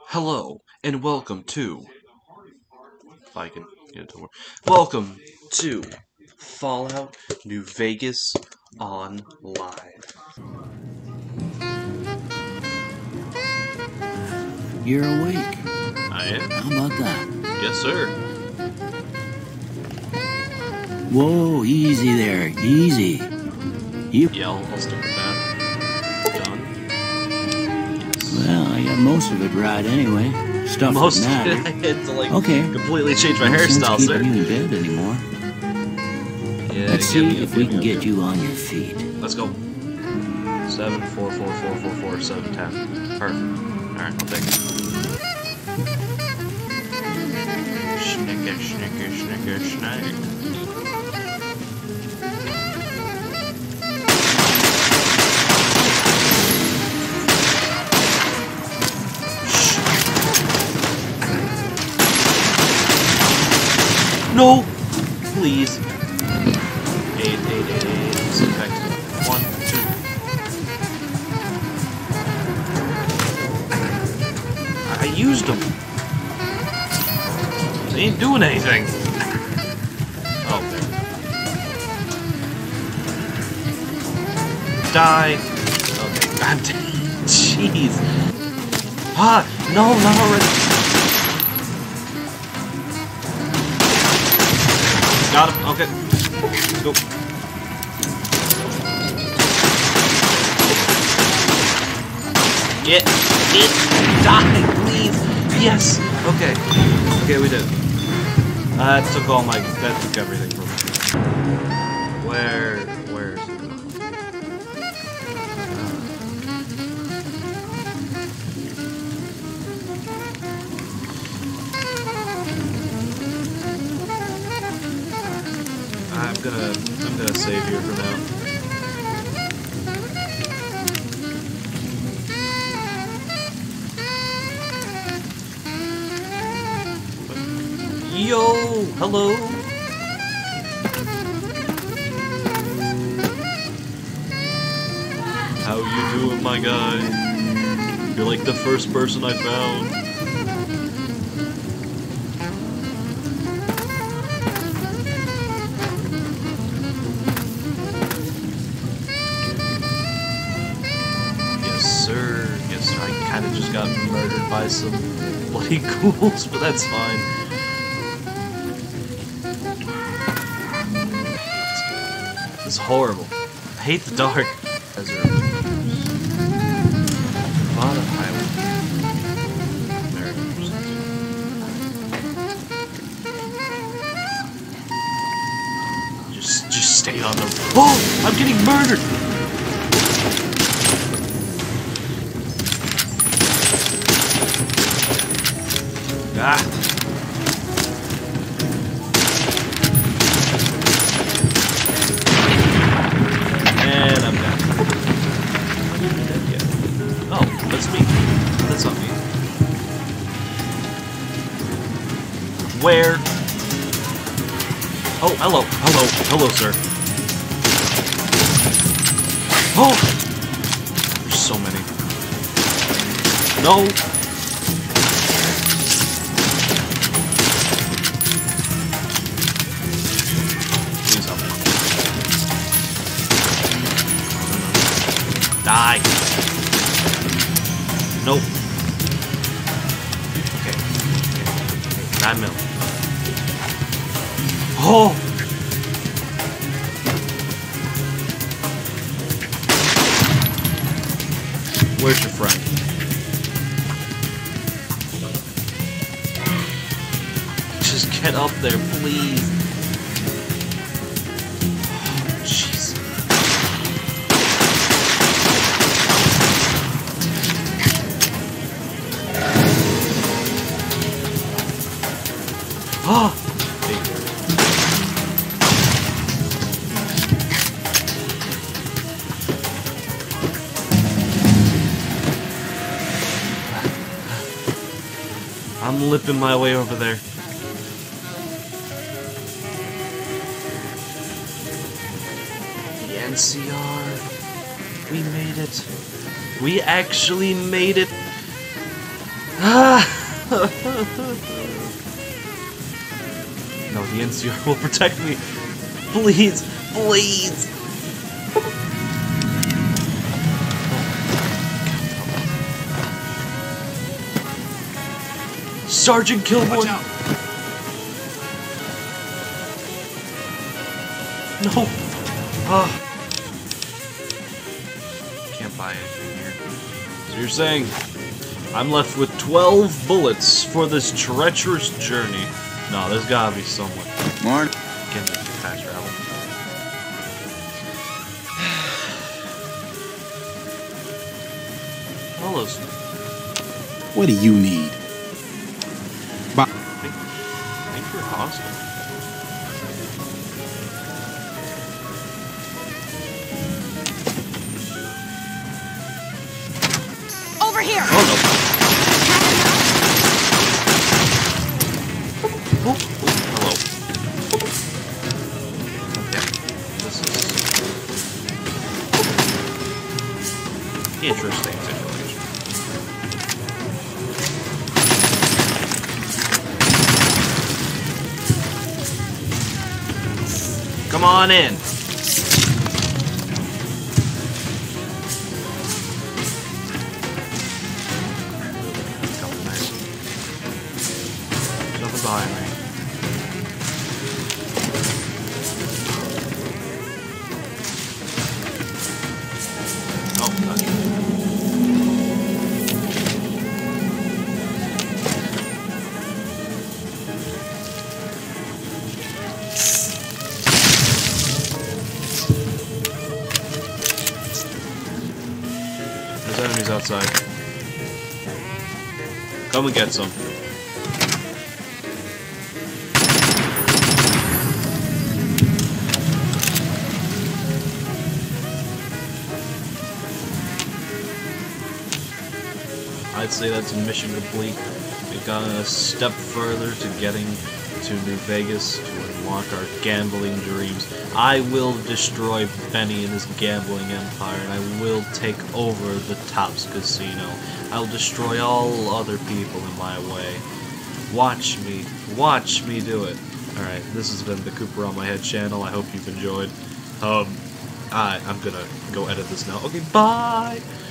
Hello and welcome to, if I can get it to work, welcome to Fallout New Vegas Online. You're awake. I am? How about that? Yes, sir. Whoa, easy there, easy. Yeah, I'll stick with that. Done. Yes. Well, I got most of it right anyway. Stuff Most that of it, matters. I had to Okay. completely change my No sense hairstyle, sir. keeping you in bed anymore. Yeah, Let's see if we can get you on your feet. Let's go. 7, 4, 4, 4, 4, 4, 7, 10. Perfect. Alright, I'll take it. Snicker, snicker, snicker, snicker. No! Please. 8, 8, 8, 8. Sit back to 1, 2. I used them. They ain't doing anything. Oh, there. Die. Okay. God damn. Jeez. Ah, no, not already. Got him. Okay. Let's go. Get. Die, please. Yes. Okay. Okay, we did. That took everything from me. Where is it? I'm gonna save here for now. Yo, hello. How you doing, my guy? You're like the first person I found. Yes, sir. Yes, sir. I kind of just got murdered by some bloody ghouls, but that's fine. It's horrible. I hate the dark. As a lot of highway. Just stay on the. Oh, I'm getting murdered. Ah. And I'm dead. I'm not dead yet. Oh, that's me. That's not me. Where? Oh, hello. Hello. Hello, sir. Oh! There's so many. No! Please help me. Die. Nope. Okay. 9 mil. Oh! Where's your friend? Just get up there, please. Jeez. Ah! I'm lipping my way over there. The NCR. We made it. We actually made it. No, the NCR will protect me. Please, please. Sergeant Kilboy. Watch out. No. Ah. Can't buy anything here. So you're saying I'm left with 12 bullets for this treacherous journey? No, there's gotta be someone. Morning. Can make it fast travel. Well, listen. What do you need? I think you're hostile. Over here! Oh no. Oh, hello. Okay. This is interesting situation. Come on in. There's nothing behind me. Oh, gotcha. There's enemies outside. Come and get some. I'd say that's mission complete. We've gotten a step further to getting to New Vegas to unlock our gambling dreams. I will destroy Benny and his gambling empire, and I will take over the Tops Casino. I'll destroy all other people in my way. Watch me do it. Alright, this has been the Cooper on My Head channel. I hope you've enjoyed. I'm gonna go edit this now. Okay, bye!